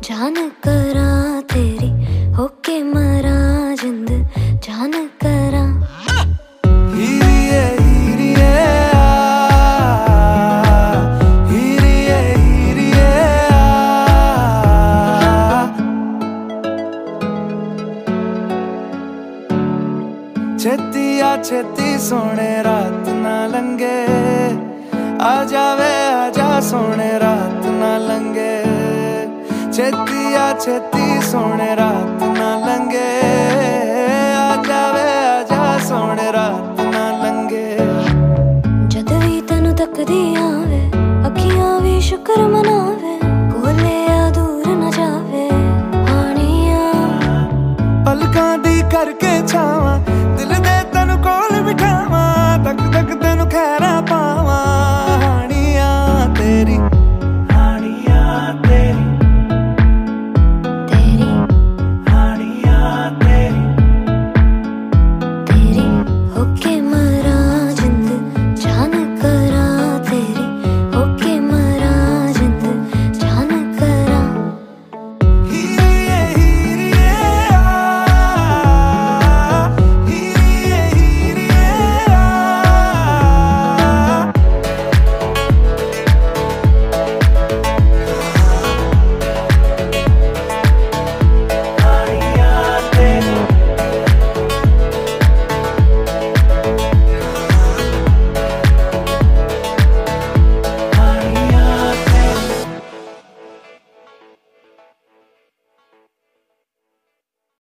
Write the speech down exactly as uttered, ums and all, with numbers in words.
जान करा तेरी होके मरा जिंद जान करा। हीरिए हीरिए आ, हीरिए हीरिए आ। छेती आ छेती सोने रात ना लंगे, आ जावे आजा सोने रात ना लंगे। छेती आ छेती सोने रात ना लंगे, आ जावे आजा सोने रात ना लंगे। जद भी तैनू तकदी आवे अखियां भी शुक्र मनावे।